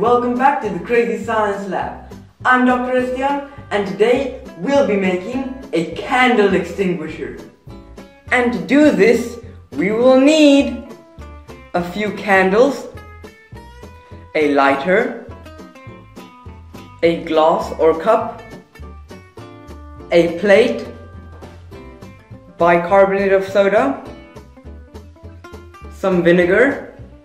welcome back to the Crazy Science Lab. I'm Dr. Estian and today we'll be making a candle extinguisher. And to do this, we will need a few candles, a lighter, a glass or cup, a plate, bicarbonate of soda, some vinegar,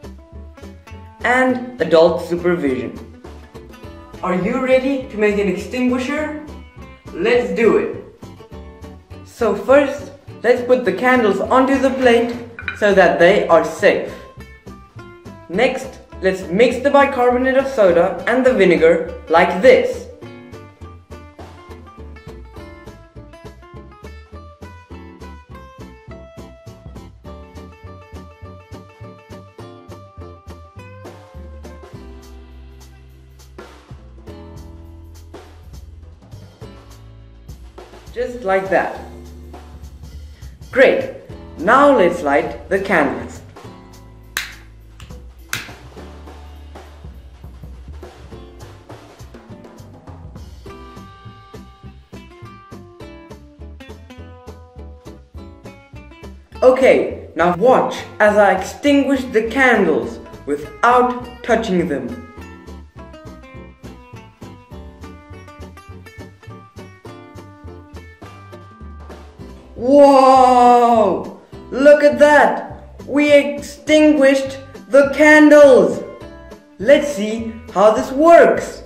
and adult supervision. Are you ready to make an extinguisher? Let's do it! So first, let's put the candles onto the plate so that they are safe. Next, let's mix the bicarbonate of soda and the vinegar like this. Just like that. Great! Now let's light the candles. Okay, now watch as I extinguish the candles without touching them. Whoa! Look at that! We extinguished the candles! Let's see how this works!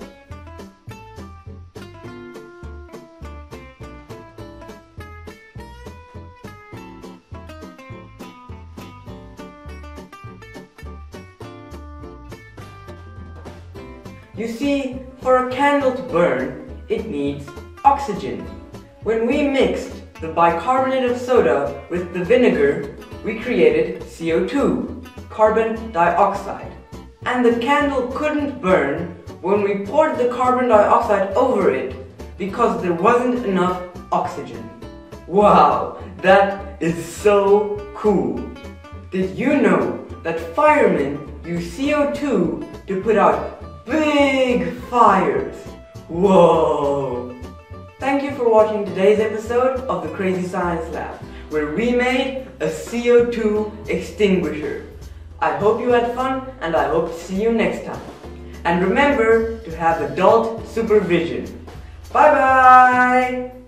You see, for a candle to burn, it needs oxygen. When we mixed the bicarbonate of soda with the vinegar, we created CO2, carbon dioxide. And the candle couldn't burn when we poured the carbon dioxide over it because there wasn't enough oxygen. Wow, that is so cool! Did you know that firemen use CO2 to put out big fires? Whoa! Thank you for watching today's episode of the Crazy Science Lab, where we made a CO2 extinguisher. I hope you had fun and I hope to see you next time. And remember to have adult supervision. Bye bye!